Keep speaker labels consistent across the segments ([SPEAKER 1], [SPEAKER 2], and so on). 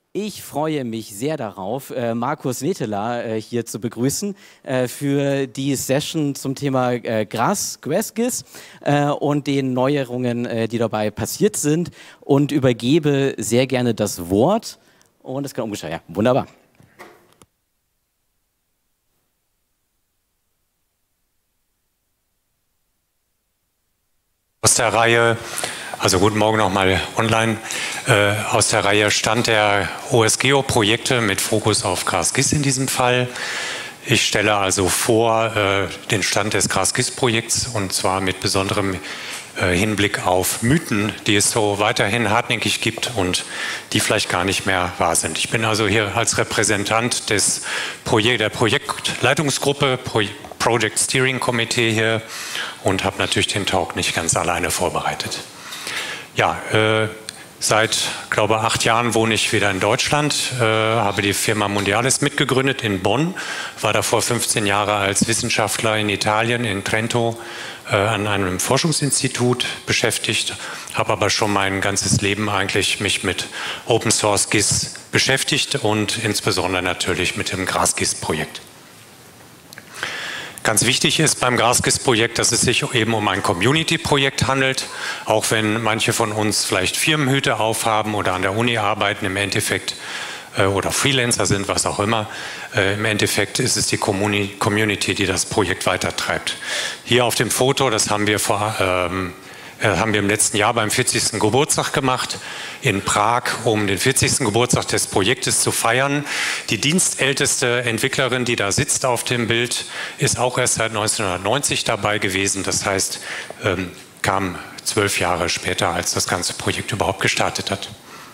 [SPEAKER 1] Ich freue mich sehr darauf, Markus Neteler hier zu begrüßen für die Session zum Thema GrassGIS und den Neuerungen, die dabei passiert sind, und übergebe sehr gerne das Wort. Und es kann umgestellt. Ja, wunderbar.
[SPEAKER 2] Aus der Reihe, also guten Morgen nochmal online, aus der Reihe Stand der OSGeo-Projekte mit Fokus auf GrassGIS in diesem Fall. Ich stelle also vor den Stand des GrassGIS-Projekts, und zwar mit besonderem Hinblick auf Mythen, die es so weiterhin hartnäckig gibt und die vielleicht gar nicht mehr wahr sind. Ich bin also hier als Repräsentant der Projektleitungsgruppe, Project Steering Committee hier, und habe natürlich den Talk nicht ganz alleine vorbereitet. Ja, seit, glaube ich, 8 Jahren wohne ich wieder in Deutschland, habe die Firma Mundialis mitgegründet in Bonn, war davor 15 Jahre als Wissenschaftler in Italien, in Trento, an einem Forschungsinstitut beschäftigt, habe aber schon mein ganzes Leben eigentlich mich mit Open Source GIS beschäftigt und insbesondere natürlich mit dem GrassGIS-Projekt. Ganz wichtig ist beim GrassGIS-Projekt, dass es sich eben um ein Community-Projekt handelt. Auch wenn manche von uns vielleicht Firmenhüte aufhaben oder an der Uni arbeiten, im Endeffekt oder Freelancer sind, was auch immer. Im Endeffekt ist es die Community, die das Projekt weitertreibt. Hier auf dem Foto, das haben wir im letzten Jahr beim 40. Geburtstag gemacht in Prag, um den 40. Geburtstag des Projektes zu feiern. Die dienstälteste Entwicklerin, die da sitzt auf dem Bild, ist auch erst seit 1990 dabei gewesen. Das heißt, kam 12 Jahre später, als das ganze Projekt überhaupt gestartet hat.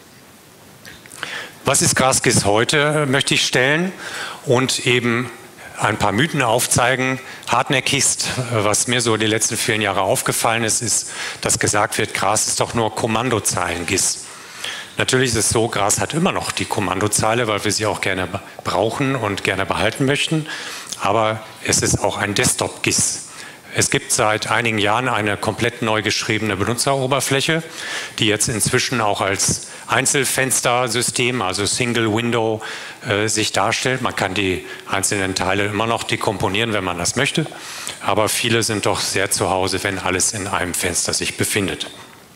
[SPEAKER 2] Was ist GrassGIS heute, möchte ich stellen und eben ein paar Mythen aufzeigen. Hartnäckigst, was mir so die letzten 4 Jahre aufgefallen ist, ist, dass gesagt wird, Gras ist doch nur Kommandozeilen-GIS. Natürlich ist es so, Gras hat immer noch die Kommandozeile, weil wir sie auch gerne brauchen und gerne behalten möchten. Aber es ist auch ein Desktop-GIS. Es gibt seit einigen Jahren eine komplett neu geschriebene Benutzeroberfläche, die jetzt inzwischen auch als Einzelfenstersystem, also Single Window, sich darstellt. Man kann die einzelnen Teile immer noch dekomponieren, wenn man das möchte, aber viele sind doch sehr zu Hause, wenn alles in einem Fenster sich befindet.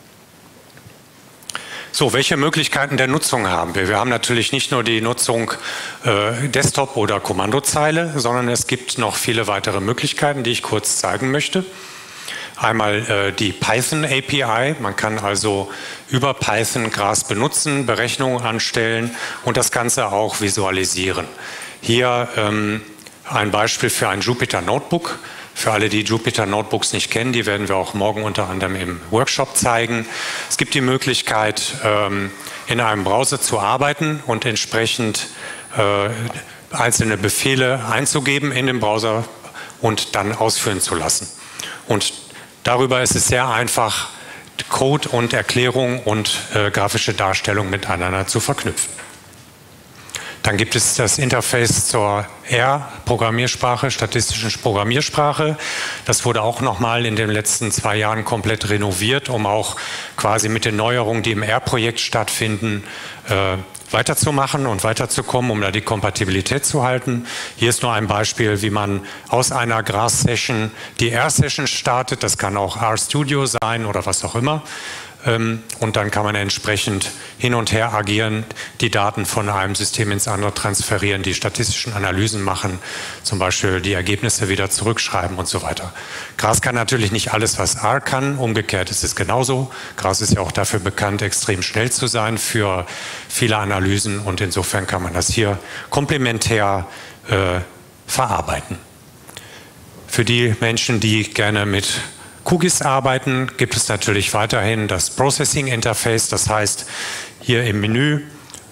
[SPEAKER 2] So, welche Möglichkeiten der Nutzung haben wir? Wir haben natürlich nicht nur die Nutzung Desktop oder Kommandozeile, sondern es gibt noch viele weitere Möglichkeiten, die ich kurz zeigen möchte. Einmal die Python API. Man kann also über Python Gras benutzen, Berechnungen anstellen und das Ganze auch visualisieren. Hier ein Beispiel für ein Jupyter Notebook. Für alle, die Jupyter Notebooks nicht kennen, die werden wir auch morgen unter anderem im Workshop zeigen. Es gibt die Möglichkeit, in einem Browser zu arbeiten und entsprechend einzelne Befehle einzugeben in den Browser und dann ausführen zu lassen. Und darüber ist es sehr einfach, Code und Erklärung und grafische Darstellung miteinander zu verknüpfen. Dann gibt es das Interface zur R-Programmiersprache, statistischen Programmiersprache. Das wurde auch nochmal in den letzten 2 Jahren komplett renoviert, um auch quasi mit den Neuerungen, die im R-Projekt stattfinden, weiterzumachen und weiterzukommen, um da die Kompatibilität zu halten. Hier ist nur ein Beispiel, wie man aus einer Gras-Session die R-Session startet. Das kann auch RStudio sein oder was auch immer. Und dann kann man entsprechend hin und her agieren, die Daten von einem System ins andere transferieren, die statistischen Analysen machen, zum Beispiel die Ergebnisse wieder zurückschreiben und so weiter. Gras kann natürlich nicht alles, was R kann, umgekehrt ist es genauso. Gras ist ja auch dafür bekannt, extrem schnell zu sein für viele Analysen, und insofern kann man das hier komplementär verarbeiten. Für die Menschen, die gerne mit QGIS arbeiten, gibt es natürlich weiterhin das Processing Interface. Das heißt, hier im Menü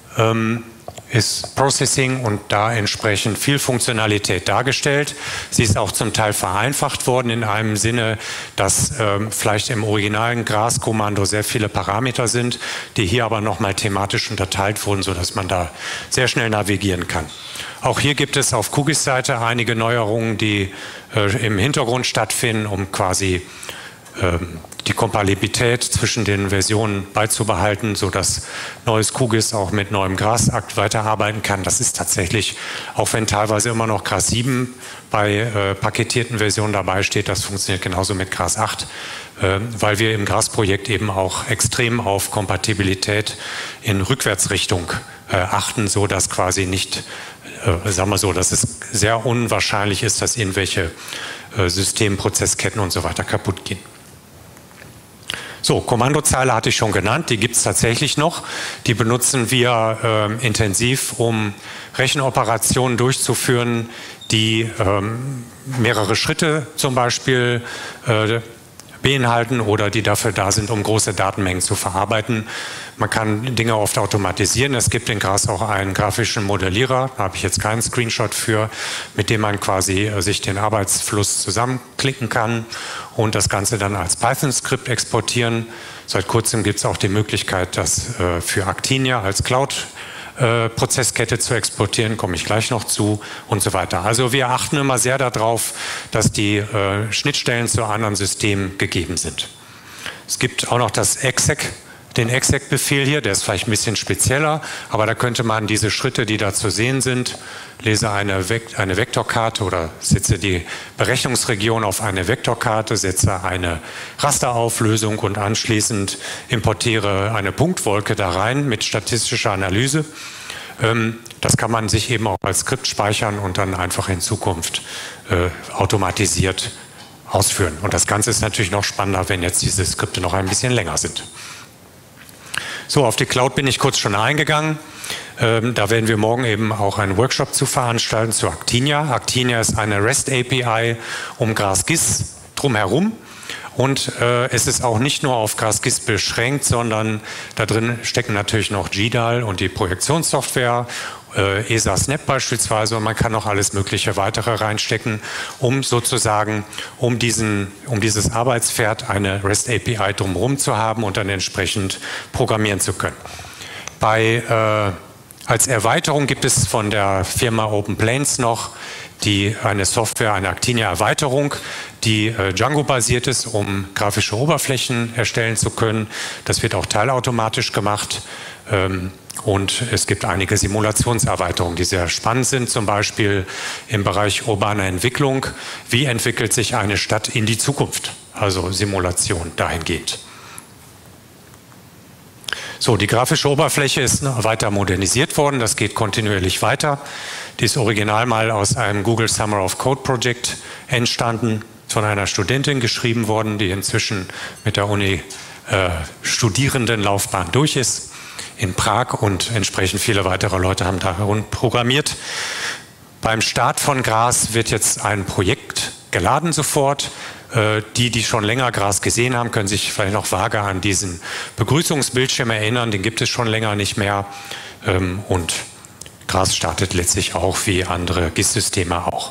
[SPEAKER 2] ist Processing und da entsprechend viel Funktionalität dargestellt. Sie ist auch zum Teil vereinfacht worden in einem Sinne, dass vielleicht im originalen Gras-Kommando sehr viele Parameter sind, die hier aber nochmal thematisch unterteilt wurden, sodass man da sehr schnell navigieren kann. Auch hier gibt es auf QGIS-Seite einige Neuerungen, die im Hintergrund stattfinden, um quasi die Kompatibilität zwischen den Versionen beizubehalten, sodass neues QGIS auch mit neuem GRAS-Akt weiterarbeiten kann. Das ist tatsächlich, auch wenn teilweise immer noch GRAS 7 bei paketierten Versionen dabei steht, das funktioniert genauso mit GRAS 8, weil wir im GRAS-Projekt eben auch extrem auf Kompatibilität in Rückwärtsrichtung achten, so dass quasi nicht, sagen wir so, dass es sehr unwahrscheinlich ist, dass irgendwelche Systemprozessketten und so weiter kaputt gehen. So, Kommandozeile hatte ich schon genannt, die gibt es tatsächlich noch. Die benutzen wir intensiv, um Rechenoperationen durchzuführen, die mehrere Schritte zum Beispiel beinhalten oder die dafür da sind, um große Datenmengen zu verarbeiten. Man kann Dinge oft automatisieren. Es gibt in GRAS auch einen grafischen Modellierer, da habe ich jetzt keinen Screenshot für, mit dem man quasi sich den Arbeitsfluss zusammenklicken kann und das Ganze dann als Python-Skript exportieren. Seit kurzem gibt es auch die Möglichkeit, das für Actinia als Cloud-Prozesskette zu exportieren, komme ich gleich noch zu und so weiter. Also wir achten immer sehr darauf, dass die Schnittstellen zu anderen Systemen gegeben sind. Es gibt auch noch das exec, den exec-Befehl hier, der ist vielleicht ein bisschen spezieller, aber da könnte man diese Schritte, die da zu sehen sind, lese eine Vektorkarte oder setze die Berechnungsregion auf eine Vektorkarte, setze eine Rasterauflösung und anschließend importiere eine Punktwolke da rein mit statistischer Analyse. Das kann man sich eben auch als Skript speichern und dann einfach in Zukunft automatisiert ausführen. Und das Ganze ist natürlich noch spannender, wenn jetzt diese Skripte noch ein bisschen länger sind. So, auf die Cloud bin ich kurz schon eingegangen. Da werden wir morgen eben auch einen Workshop zu veranstalten zu Actinia. Actinia ist eine REST-API um GRAS-GIS drumherum. Und es ist auch nicht nur auf GRAS-GIS beschränkt, sondern da drin stecken natürlich noch GDAL und die Projektionssoftware, ESA Snap beispielsweise, und man kann noch alles mögliche weitere reinstecken, um sozusagen um dieses Arbeitspferd eine REST-API drumherum zu haben und dann entsprechend programmieren zu können. Als Erweiterung gibt es von der Firma OpenPlanes noch eine Software, eine Actinia-Erweiterung, die Django-basiert ist, um grafische Oberflächen erstellen zu können. Das wird auch teilautomatisch gemacht. Und es gibt einige Simulationserweiterungen, die sehr spannend sind, zum Beispiel im Bereich urbane Entwicklung. Wie entwickelt sich eine Stadt in die Zukunft? Also Simulation dahingehend. So, die grafische Oberfläche ist weiter modernisiert worden, das geht kontinuierlich weiter. Die ist original mal aus einem Google Summer of Code Projekt entstanden, von einer Studentin geschrieben worden, die inzwischen mit der Uni Studierendenlaufbahn durch ist in Prag, und entsprechend viele weitere Leute haben darin programmiert. Beim Start von GRAS wird jetzt ein Projekt geladen sofort. Die schon länger GRAS gesehen haben, können sich vielleicht noch vage an diesen Begrüßungsbildschirm erinnern. Den gibt es schon länger nicht mehr. Und GRAS startet letztlich auch wie andere GIS-Systeme auch.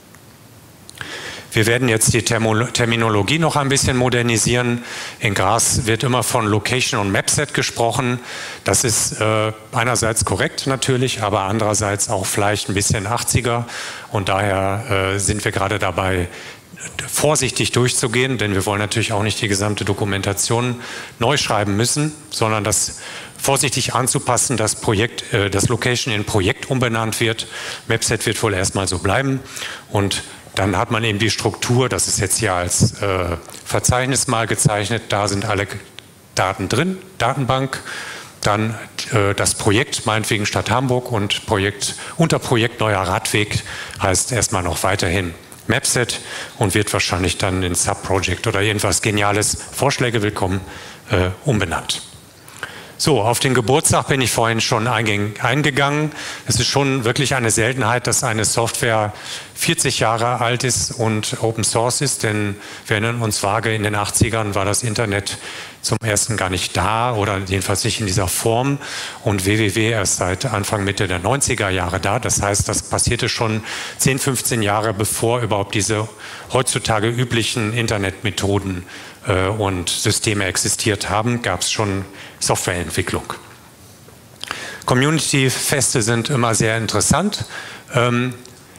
[SPEAKER 2] Wir werden jetzt die Terminologie noch ein bisschen modernisieren. In GRAS wird immer von Location und Mapset gesprochen. Das ist einerseits korrekt natürlich, aber andererseits auch vielleicht ein bisschen 80er. Und daher sind wir gerade dabei, vorsichtig durchzugehen, denn wir wollen natürlich auch nicht die gesamte Dokumentation neu schreiben müssen, sondern das vorsichtig anzupassen, dass das Location in Projekt umbenannt wird. Mapset wird wohl erstmal so bleiben, und dann hat man eben die Struktur, das ist jetzt hier als Verzeichnis mal gezeichnet, da sind alle Daten drin, Datenbank, dann das Projekt, meinetwegen Stadt Hamburg, und unter Projekt Neuer Radweg heißt erstmal noch weiterhin Mapset und wird wahrscheinlich dann in Subproject oder irgendwas Geniales, Vorschläge willkommen, umbenannt. So, auf den Geburtstag bin ich vorhin schon eingegangen. Es ist schon wirklich eine Seltenheit, dass eine Software 40 Jahre alt ist und Open Source ist, denn wir erinnern uns vage, in den 80ern war das Internet zum ersten gar nicht da oder jedenfalls nicht in dieser Form, und www erst seit Anfang, Mitte der 90er Jahre da. Das heißt, das passierte schon 10, 15 Jahre, bevor überhaupt diese heutzutage üblichen Internetmethoden und Systeme existiert haben, gab es schon Softwareentwicklung. Community-Feste sind immer sehr interessant.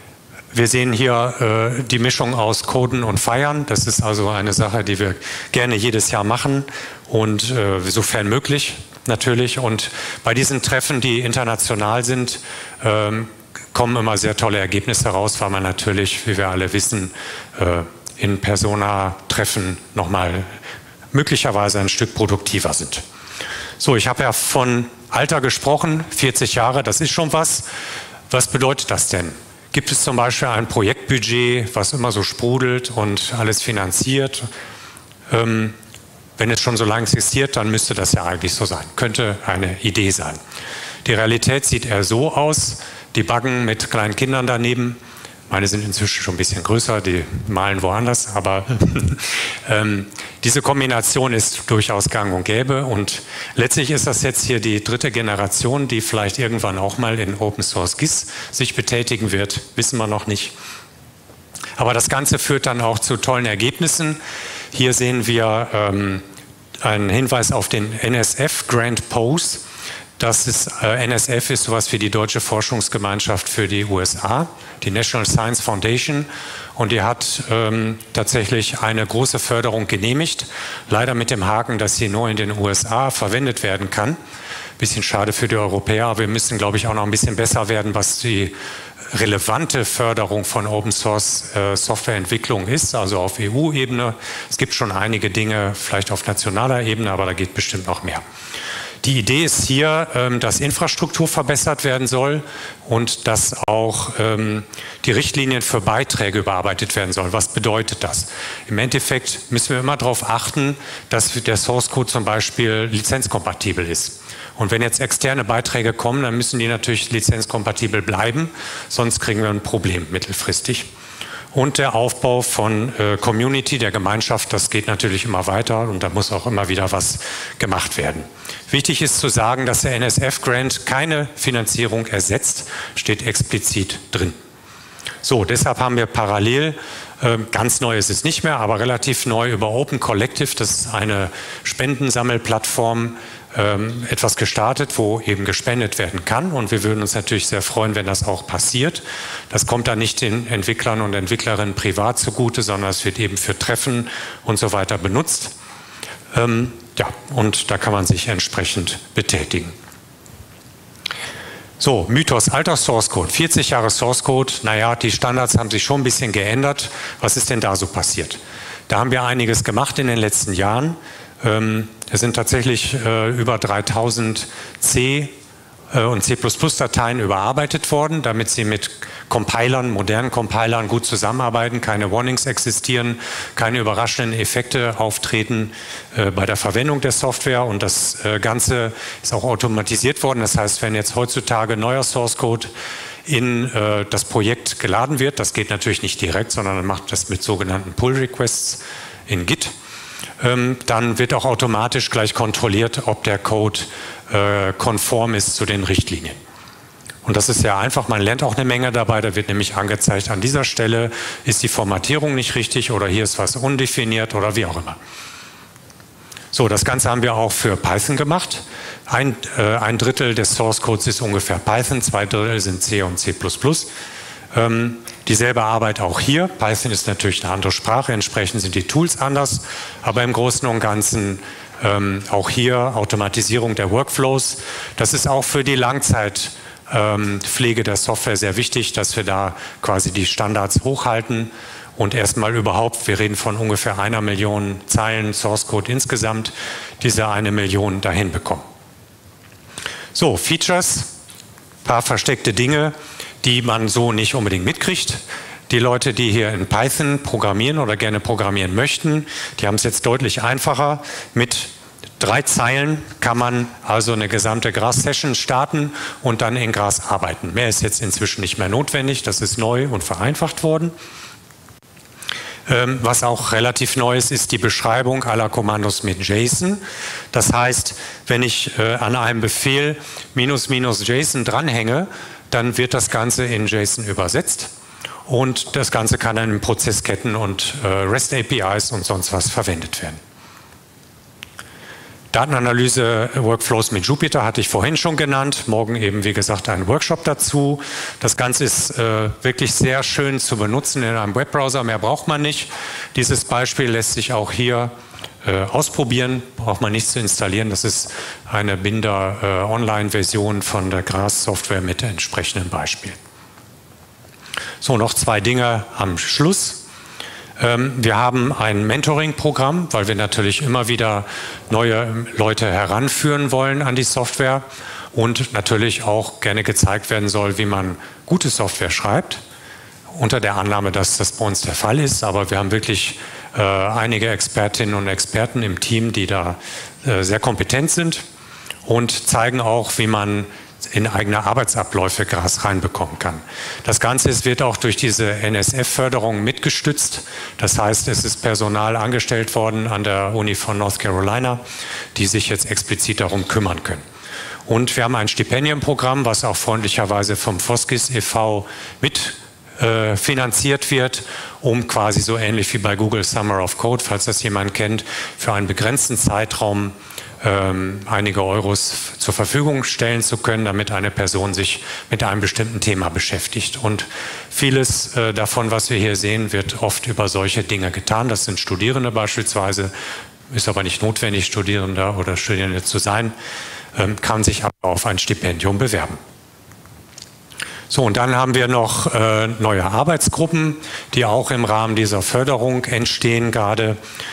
[SPEAKER 2] Wir sehen hier die Mischung aus Coden und Feiern. Das ist also eine Sache, die wir gerne jedes Jahr machen und sofern möglich natürlich. Und bei diesen Treffen, die international sind, kommen immer sehr tolle Ergebnisse raus, weil man natürlich, wie wir alle wissen, in Persona-Treffen nochmal möglicherweise ein Stück produktiver sind. So, ich habe ja von Alter gesprochen, 40 Jahre, das ist schon was. Was bedeutet das denn? Gibt es zum Beispiel ein Projektbudget, was immer so sprudelt und alles finanziert? Wenn es schon so lange existiert, dann müsste das ja eigentlich so sein. Könnte eine Idee sein. Die Realität sieht eher so aus, die Baggen mit kleinen Kindern daneben. Meine sind inzwischen schon ein bisschen größer, die malen woanders, aber diese Kombination ist durchaus gang und gäbe und letztlich ist das jetzt hier die dritte Generation, die vielleicht irgendwann auch mal in Open Source GIS sich betätigen wird, wissen wir noch nicht. Aber das Ganze führt dann auch zu tollen Ergebnissen. Hier sehen wir einen Hinweis auf den NSF Grant POSE. NSF ist sowas wie die Deutsche Forschungsgemeinschaft für die USA, die National Science Foundation, und die hat tatsächlich eine große Förderung genehmigt, leider mit dem Haken, dass sie nur in den USA verwendet werden kann. Bisschen schade für die Europäer, aber wir müssen, glaube ich, auch noch ein bisschen besser werden, was die relevante Förderung von Open Source Softwareentwicklung ist, also auf EU-Ebene. Es gibt schon einige Dinge, vielleicht auf nationaler Ebene, aber da geht bestimmt noch mehr. Die Idee ist hier, dass Infrastruktur verbessert werden soll und dass auch die Richtlinien für Beiträge überarbeitet werden sollen. Was bedeutet das? Im Endeffekt müssen wir immer darauf achten, dass der Source Code zum Beispiel lizenzkompatibel ist. Und wenn jetzt externe Beiträge kommen, dann müssen die natürlich lizenzkompatibel bleiben, sonst kriegen wir ein Problem mittelfristig. Und der Aufbau von Community, der Gemeinschaft, das geht natürlich immer weiter und da muss auch immer wieder was gemacht werden. Wichtig ist zu sagen, dass der NSF-Grant keine Finanzierung ersetzt, steht explizit drin. So, deshalb haben wir parallel, ganz neu ist es nicht mehr, aber relativ neu über Open Collective, das ist eine Spendensammelplattform, etwas gestartet, wo eben gespendet werden kann und wir würden uns natürlich sehr freuen, wenn das auch passiert. Das kommt dann nicht den Entwicklern und Entwicklerinnen privat zugute, sondern es wird eben für Treffen und so weiter benutzt. Ja, und da kann man sich entsprechend betätigen. So, Mythos, alter Source Code, 40 Jahre Source Code, naja, die Standards haben sich schon ein bisschen geändert. Was ist denn da so passiert? Da haben wir einiges gemacht in den letzten Jahren. Es sind tatsächlich über 3000 C- und C++-Dateien überarbeitet worden, damit sie mit Compilern, modernen Compilern gut zusammenarbeiten, keine Warnings existieren, keine überraschenden Effekte auftreten bei der Verwendung der Software und das Ganze ist auch automatisiert worden. Das heißt, wenn jetzt heutzutage neuer Source Code in das Projekt geladen wird, das geht natürlich nicht direkt, sondern man macht das mit sogenannten Pull-Requests in Git, dann wird auch automatisch gleich kontrolliert, ob der Code konform ist zu den Richtlinien. Und das ist sehr einfach, man lernt auch eine Menge dabei, da wird nämlich angezeigt, an dieser Stelle ist die Formatierung nicht richtig oder hier ist was undefiniert oder wie auch immer. So, das Ganze haben wir auch für Python gemacht. Ein Drittel des Source Codes ist ungefähr Python, 2 Drittel sind C und C++. Dieselbe Arbeit auch hier. Python ist natürlich eine andere Sprache, entsprechend sind die Tools anders, aber im Großen und Ganzen auch hier Automatisierung der Workflows. Das ist auch für die Langzeitpflege der Software sehr wichtig, dass wir da quasi die Standards hochhalten und erstmal überhaupt, wir reden von ungefähr 1 Million Zeilen Source Code insgesamt, diese 1 Million dahin bekommen. So, Features, ein paar versteckte Dinge, die man so nicht unbedingt mitkriegt. Die Leute, die hier in Python programmieren oder gerne programmieren möchten, die haben es jetzt deutlich einfacher. Mit 3 Zeilen kann man also eine gesamte Gras-Session starten und dann in Gras arbeiten. Mehr ist jetzt inzwischen nicht mehr notwendig, das ist neu und vereinfacht worden. Was auch relativ neu ist die Beschreibung aller Kommandos mit JSON. Das heißt, wenn ich an einem Befehl --JSON dranhänge, dann wird das Ganze in JSON übersetzt. Und das Ganze kann dann in Prozessketten und REST-APIs und sonst was verwendet werden. Datenanalyse-Workflows mit Jupyter hatte ich vorhin schon genannt. Morgen eben, wie gesagt, ein Workshop dazu. Das Ganze ist wirklich sehr schön zu benutzen in einem Webbrowser. Mehr braucht man nicht. Dieses Beispiel lässt sich auch hier ausprobieren. Braucht man nicht zu installieren. Das ist eine Binder-Online-Version von der GRAS-Software mit entsprechendem Beispiel. So, noch zwei Dinge am Schluss. Wir haben ein Mentoring-Programm, weil wir natürlich immer wieder neue Leute heranführen wollen an die Software und natürlich auch gerne gezeigt werden soll, wie man gute Software schreibt, unter der Annahme, dass das bei uns der Fall ist. Aber wir haben wirklich einige Expertinnen und Experten im Team, die da sehr kompetent sind und zeigen auch, wie man in eigene Arbeitsabläufe GRAS reinbekommen kann. Das Ganze wird auch durch diese NSF-Förderung mitgestützt. Das heißt, es ist Personal angestellt worden an der Uni von North Carolina, die sich jetzt explizit darum kümmern können. Und wir haben ein Stipendienprogramm, was auch freundlicherweise vom Foskis e.V. mit finanziert wird, um quasi so ähnlich wie bei Google Summer of Code, falls das jemand kennt, für einen begrenzten Zeitraum einige Euros zur Verfügung stellen zu können, damit eine Person sich mit einem bestimmten Thema beschäftigt. Und vieles davon, was wir hier sehen, wird oft über solche Dinge getan. Das sind Studierende beispielsweise, ist aber nicht notwendig, Studierender oder Studierende zu sein, kann sich aber auf ein Stipendium bewerben. So, und dann haben wir noch neue Arbeitsgruppen, die auch im Rahmen dieser Förderung entstehen gerade.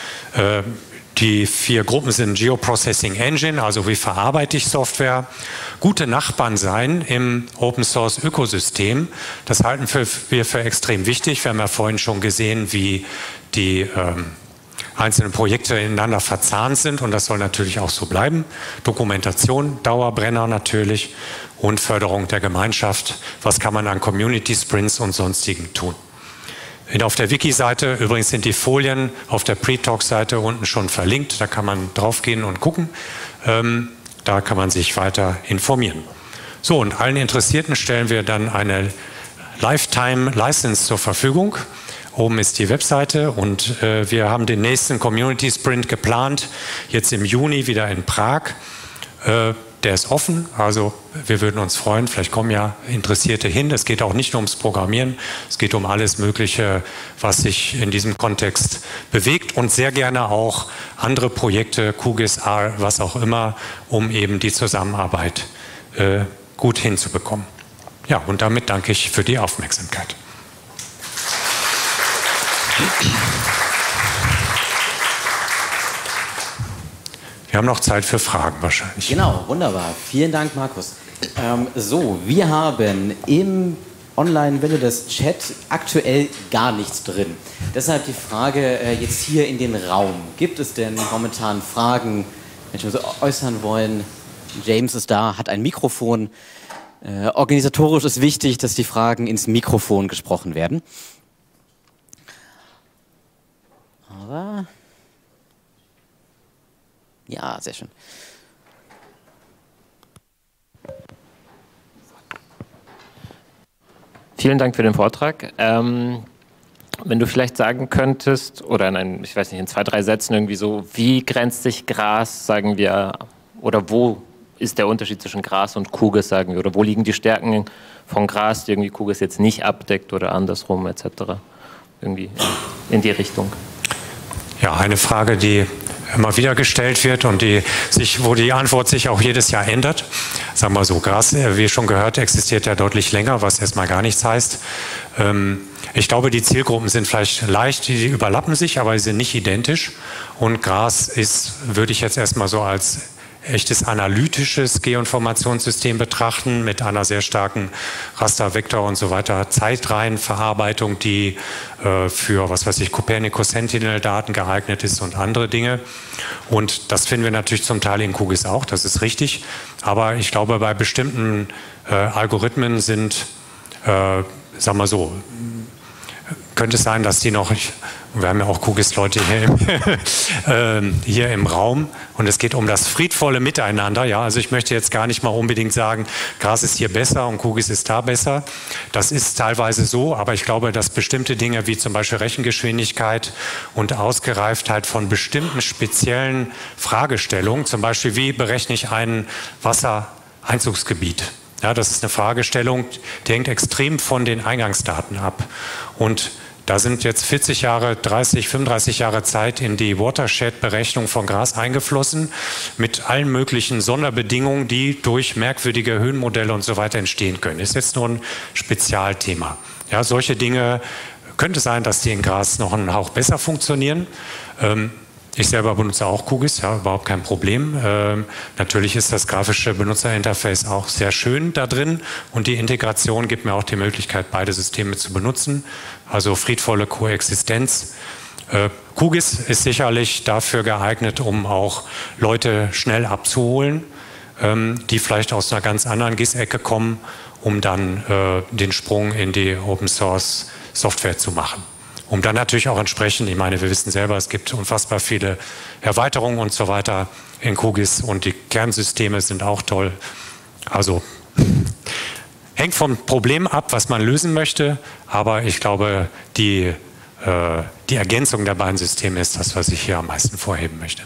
[SPEAKER 2] Die 4 Gruppen sind Geoprocessing Engine, also wie verarbeite ich Software, gute Nachbarn sein im Open-Source-Ökosystem. Das halten wir für extrem wichtig. Wir haben ja vorhin schon gesehen, wie die einzelnen Projekte ineinander verzahnt sind und das soll natürlich auch so bleiben. Dokumentation, Dauerbrenner natürlich und Förderung der Gemeinschaft. Was kann man an Community Sprints und sonstigen tun? Auf der Wiki-Seite, übrigens sind die Folien auf der Pre-Talk-Seite unten schon verlinkt, da kann man draufgehen und gucken, da kann man sich weiter informieren. So, und allen Interessierten stellen wir dann eine Lifetime-License zur Verfügung. Oben ist die Webseite und wir haben den nächsten Community Sprint geplant, jetzt im Juni wieder in Prag. Der ist offen, also wir würden uns freuen, vielleicht kommen ja Interessierte hin. Es geht auch nicht nur ums Programmieren, es geht um alles Mögliche, was sich in diesem Kontext bewegt und sehr gerne auch andere Projekte, QGIS, R, was auch immer, um eben die Zusammenarbeit gut hinzubekommen. Ja, und damit danke ich für die Aufmerksamkeit. Wir haben noch Zeit für Fragen wahrscheinlich.
[SPEAKER 1] Genau, wunderbar. Vielen Dank, Markus. So, wir haben im Online-Welle-Chat aktuell gar nichts drin. Deshalb die Frage jetzt hier in den Raum. Gibt es denn momentan Fragen, Menschen, die so äußern wollen? James ist da, hat ein Mikrofon. Organisatorisch ist wichtig, dass die Fragen ins Mikrofon gesprochen werden. Aber ja, sehr schön.
[SPEAKER 3] Vielen Dank für den Vortrag. Wenn du vielleicht sagen könntest, oder ich weiß nicht, in 2, 3 Sätzen irgendwie so, wie grenzt sich GRAS, sagen wir, oder wo ist der Unterschied zwischen GRAS und QGIS, sagen wir, oder wo liegen die Stärken von GRAS, die irgendwie QGIS jetzt nicht abdeckt oder andersrum etc. Irgendwie in die Richtung.
[SPEAKER 2] Ja, eine Frage, die immer wieder gestellt wird und wo die Antwort sich auch jedes Jahr ändert. Sagen wir so, GRAS, wie schon gehört, existiert ja deutlich länger, was erstmal gar nichts heißt. Ich glaube, die Zielgruppen sind vielleicht leicht, die überlappen sich, aber sie sind nicht identisch. Und GRAS würde ich jetzt erstmal so als echtes analytisches Geoinformationssystem betrachten, mit einer sehr starken Raster, Vektor und so weiter Zeitreihenverarbeitung, die für, was weiß ich, Copernicus Sentinel-Daten geeignet ist und andere Dinge. Und das finden wir natürlich zum Teil in QGIS auch, das ist richtig. Aber ich glaube, bei bestimmten Algorithmen sind, sagen wir so, könnte es sein, dass die noch Wir haben ja auch QGIS-Leute hier im Raum und es geht um das friedvolle Miteinander. Ja, also ich möchte jetzt gar nicht mal unbedingt sagen, Gras ist hier besser und QGIS ist da besser. Das ist teilweise so, aber ich glaube, dass bestimmte Dinge wie zum Beispiel Rechengeschwindigkeit und Ausgereiftheit von bestimmten speziellen Fragestellungen, zum Beispiel wie berechne ich ein Wassereinzugsgebiet? Ja, das ist eine Fragestellung, die hängt extrem von den Eingangsdaten ab. Und da sind jetzt 40 Jahre, 30, 35 Jahre Zeit in die Watershed-Berechnung von Gras eingeflossen, mit allen möglichen Sonderbedingungen, die durch merkwürdige Höhenmodelle und so weiter entstehen können. Ist jetzt nur ein Spezialthema. Ja, solche Dinge könnte sein, dass die in Gras noch einen Hauch besser funktionieren. Ich selber benutze auch QGIS, ja, überhaupt kein Problem. Natürlich ist das grafische Benutzerinterface auch sehr schön da drin und die Integration gibt mir auch die Möglichkeit, beide Systeme zu benutzen. Also friedvolle Koexistenz. QGIS ist sicherlich dafür geeignet, um auch Leute schnell abzuholen, die vielleicht aus einer ganz anderen GIS-Ecke kommen, um dann den Sprung in die Open-Source-Software zu machen. Um dann natürlich auch entsprechend, ich meine, wir wissen selber, es gibt unfassbar viele Erweiterungen und so weiter in QGIS und die Kernsysteme sind auch toll. Also hängt vom Problem ab, was man lösen möchte, aber ich glaube, die Ergänzung der beiden Systeme ist das, was ich hier am meisten vorheben möchte.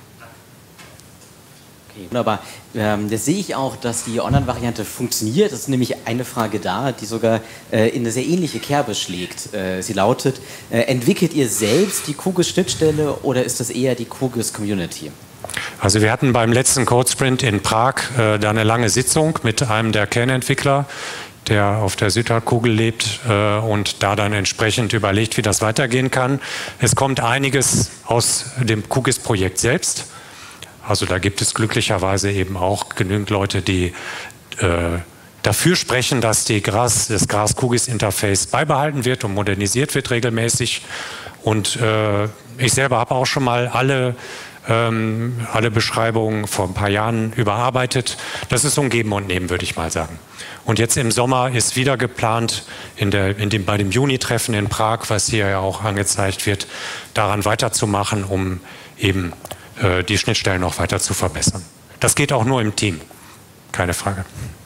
[SPEAKER 1] Okay, wunderbar. Das sehe ich auch, dass die Online-Variante funktioniert. Es ist nämlich eine Frage da, die sogar in eine sehr ähnliche Kerbe schlägt. Sie lautet, entwickelt ihr selbst die QGIS-Schnittstelle oder ist das eher die QGIS-Community?
[SPEAKER 2] Also wir hatten beim letzten Code-Sprint in Prag da eine lange Sitzung mit einem der Kernentwickler, der auf der Südhalbkugel lebt und da dann entsprechend überlegt, wie das weitergehen kann. Es kommt einiges aus dem QGIS-Projekt selbst. Also da gibt es glücklicherweise eben auch genügend Leute, die dafür sprechen, dass das Gras-QGIS-Interface beibehalten wird und modernisiert wird regelmäßig. Und ich selber habe auch schon mal alle Beschreibungen vor ein paar Jahren überarbeitet. Das ist so ein Geben und Nehmen, würde ich mal sagen. Und jetzt im Sommer ist wieder geplant, bei dem Juni-Treffen in Prag, was hier ja auch angezeigt wird, daran weiterzumachen, um eben die Schnittstellen noch weiter zu verbessern. Das geht auch nur im Team, keine Frage.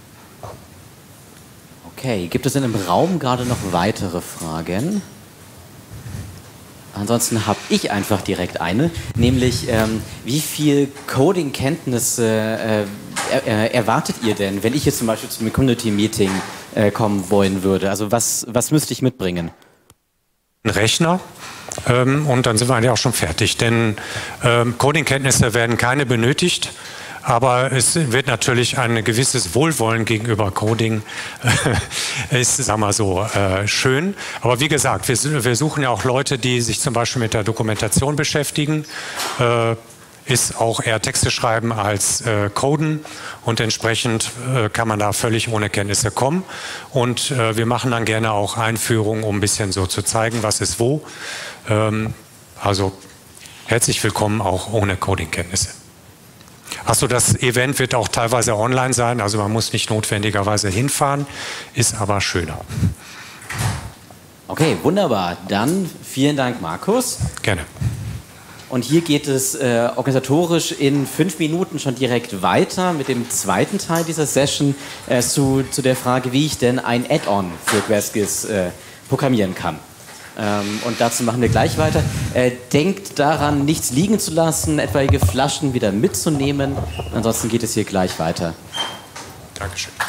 [SPEAKER 1] Okay, gibt es denn im Raum gerade noch weitere Fragen? Ansonsten habe ich einfach direkt eine, nämlich wie viel Coding-Kenntnisse erwartet ihr denn, wenn ich jetzt zum Beispiel zum Community-Meeting kommen wollen würde? Also was müsste ich mitbringen?
[SPEAKER 2] Ein Rechner. Und dann sind wir eigentlich auch schon fertig, denn Coding-Kenntnisse werden keine benötigt, aber es wird natürlich ein gewisses Wohlwollen gegenüber Coding, ist, sagen wir so, schön. Aber wie gesagt, wir suchen ja auch Leute, die sich zum Beispiel mit der Dokumentation beschäftigen, ist auch eher Texte schreiben als Coden und entsprechend kann man da völlig ohne Kenntnisse kommen. Und wir machen dann gerne auch Einführungen, um ein bisschen so zu zeigen, was ist wo. Also herzlich willkommen auch ohne Coding-Kenntnisse. Achso, das Event wird auch teilweise online sein, also man muss nicht notwendigerweise hinfahren, ist aber schöner.
[SPEAKER 1] Okay, wunderbar. Dann vielen Dank, Markus.
[SPEAKER 2] Gerne.
[SPEAKER 1] Und hier geht es organisatorisch in 5 Minuten schon direkt weiter mit dem zweiten Teil dieser Session zu der Frage, wie ich denn ein Add-on für GWASGIS programmieren kann. Und dazu machen wir gleich weiter. Denkt daran, nichts liegen zu lassen, etwaige Flaschen wieder mitzunehmen. Ansonsten geht es hier gleich weiter.
[SPEAKER 2] Dankeschön.